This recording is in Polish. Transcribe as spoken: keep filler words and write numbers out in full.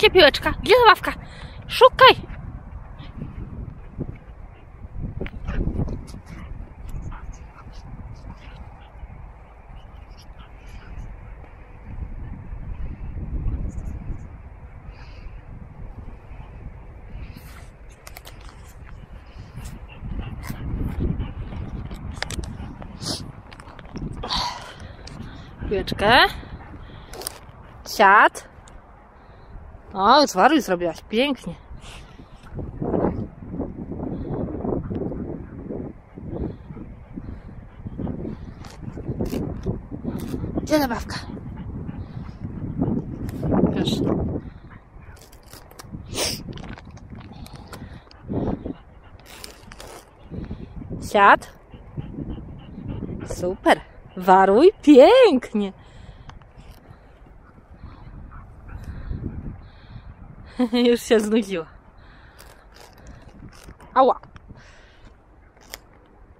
Gdzie piłeczka? Gdzie zabawka? Szukaj! Piłeczkę. Siad. O, zwaruj zrobiłaś. Pięknie. Gdzie zabawka? Proszę. Siad. Super. Waruj. Pięknie. Już się znudziła. Ała.